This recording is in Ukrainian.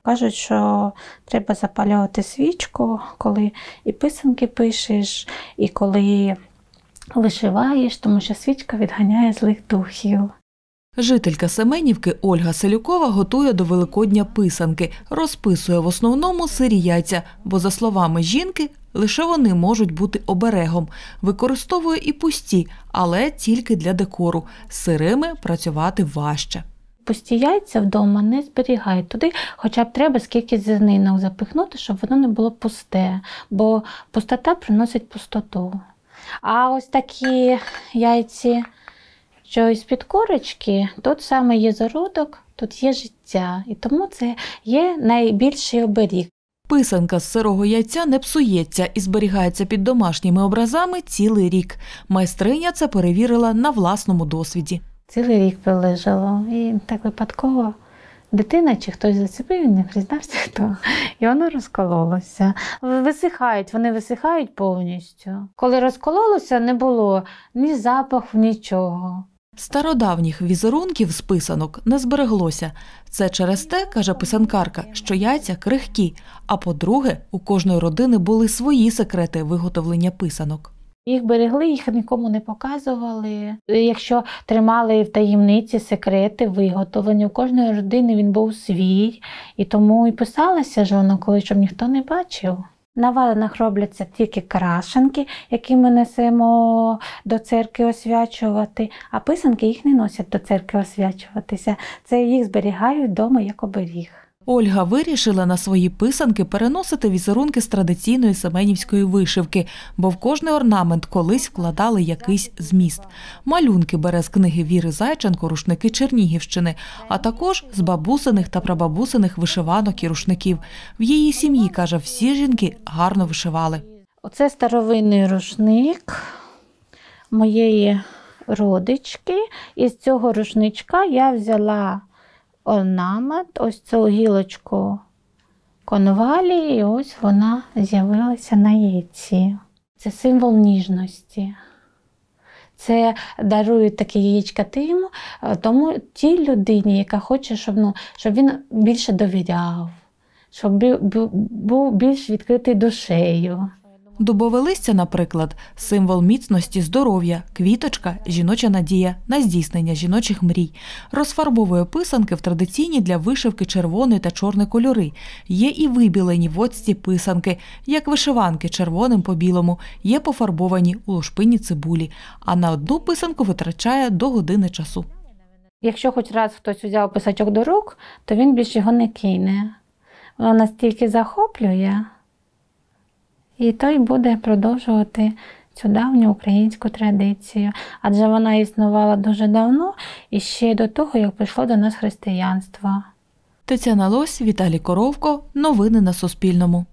Кажуть, що треба запалювати свічку, коли і писанки пишеш, і коли вишиваєш, тому що свічка відганяє злих духів. Жителька Семенівки Ольга Селюкова готує до Великодня писанки. Розписує в основному сирі яйця, бо, за словами жінки, лише вони можуть бути оберегом. Використовує і пусті, але тільки для декору. З сирими працювати важче. Пусті яйця вдома не зберігають. Туди хоча б треба скільки зернинок запихнути, щоб воно не було пусте, бо пустота приносить пустоту. А ось такі яйці, що із-під корочки, тут саме є зародок, тут є життя. І тому це є найбільший оберіг. Писанка з сирого яйця не псується і зберігається під домашніми образами цілий рік. Майстриня це перевірила на власному досвіді. Цілий рік пролежало. І так випадково дитина чи хтось зацепив, він не признався хто. І воно розкололося. Вони висихають повністю. Коли розкололося, не було ні запаху, нічого. Стародавніх візерунків з писанок не збереглося. Це через те, каже писанкарка, що яйця крихкі. А по-друге, у кожної родини були свої секрети виготовлення писанок. Їх берегли, їх нікому не показували. Якщо тримали в таємниці секрети виготовлення, у кожної родини він був свій. І тому і писалося ж воно, коли щоб ніхто не бачив. На валенах робляться тільки крашенки, які ми несемо до церкви освячувати, а писанки їх не носять до церкви освячуватися. Це їх зберігають вдома як оберіг. Ольга вирішила на свої писанки переносити візерунки з традиційної семенівської вишивки, бо в кожний орнамент колись вкладали якийсь зміст. Малюнки бере з книги Віри Зайченко «Рушники Чернігівщини», а також з бабусиних та прабабусиних вишиванок і рушників. В її сім'ї, каже, всі жінки гарно вишивали. Оце старовинний рушник моєї родички. Із цього рушничка я взяла орнамент, ось цю гілочку конвалії, і ось вона з'явилася на яйці. Це символ ніжності. Це дарують таке яєчка тому тій людині, яка хоче, щоб він більше довіряв, щоб був більш відкритий душею. Дубове листя, наприклад, символ міцності, здоров'я, квіточка – жіноча надія на здійснення жіночих мрій. Розфарбовує писанки в традиційні для вишивки червоний та чорний кольори. Є і вибілені в оцті писанки, як вишиванки червоним по білому, є пофарбовані у лушпинні цибулі. А на одну писанку витрачає до години часу. Якщо хоч раз хтось взяв писачок до рук, то він більше його не кине. Воно настільки захоплює, і той буде продовжувати цю давню українську традицію. Адже вона існувала дуже давно, і ще до того, як прийшло до нас християнство. Тетяна Лось, Віталій Коровко. Новини на Суспільному.